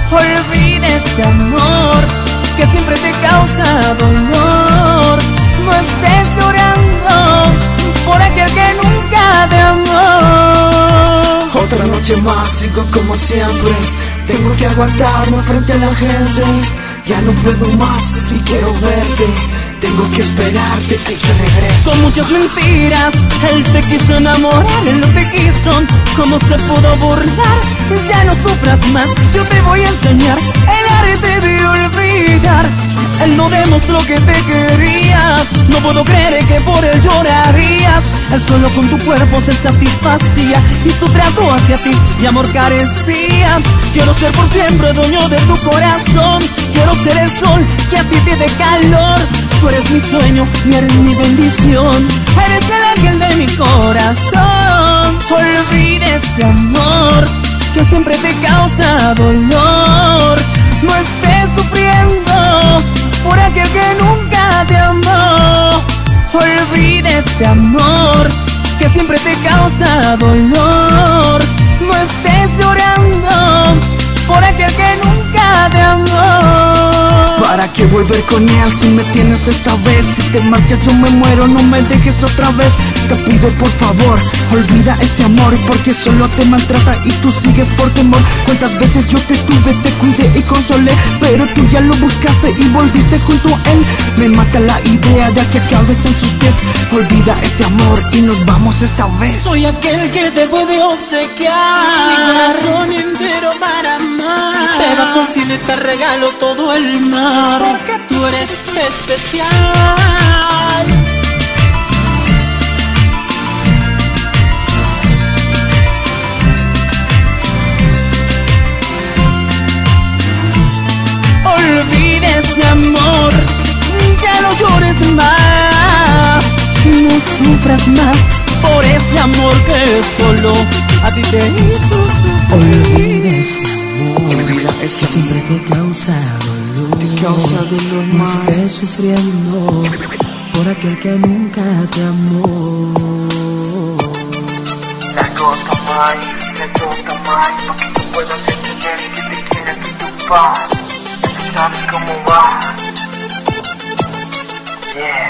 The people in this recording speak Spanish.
Olvida ese amor que siempre te causa dolor. No estés llorando por aquel que nunca te amó. Otra noche más, sigo como siempre. Tengo que aguantarme frente a la gente. Ya no puedo más y quiero verte. Tengo que esperarte que regreses. Con muchas mentiras, él te quiso enamorar, él no te quiso. ¿Cómo se pudo burlar? Ya no sufras más, yo te voy a enseñar el arte de olvidar. Él no demostró que te quería, no puedo creer que por él llorarías. Él solo con tu cuerpo se satisfacía y su trato hacia ti de amor carecía. Quiero ser por siempre dueño de tu corazón. Quiero ser el sol que a ti te dé calor. Tú eres mi sueño y eres mi bendición. Eres el ángel de mi corazón. Olvida ese amor que siempre te causa dolor. No estés sufriendo por aquel que nunca te amó. Olvida ese amor que siempre te causa dolor. No estés llorando por aquel que nunca te amó. ¿Para qué volver con él si me tienes esta vez? Si te marchas yo me muero, no me dejes otra vez. Te pido por favor, olvida ese amor, porque solo te maltrata y tú sigues por temor. Cuántas veces yo te tuve, te cuidé y consolé, pero tú ya lo buscaste y volviste junto a él. Me mata la idea de que acabes en sus pies. Olvida ese amor y nos vamos esta vez. Soy aquel que te puede obsequiar mi corazón entero para amar. Te bajo el cielo y te regalo todo el mar, porque tú eres especial. Olvida ese amor, ya no llores más, no sufras más por ese amor que solo a ti te hizo sufrir. Olvida ese amor que siempre te causa dolor. No estés sufriendo por aquel que nunca te amó. La gota más, para que tú puedas entender que te quieres de tu paz. Tú sabes cómo va. Yeah.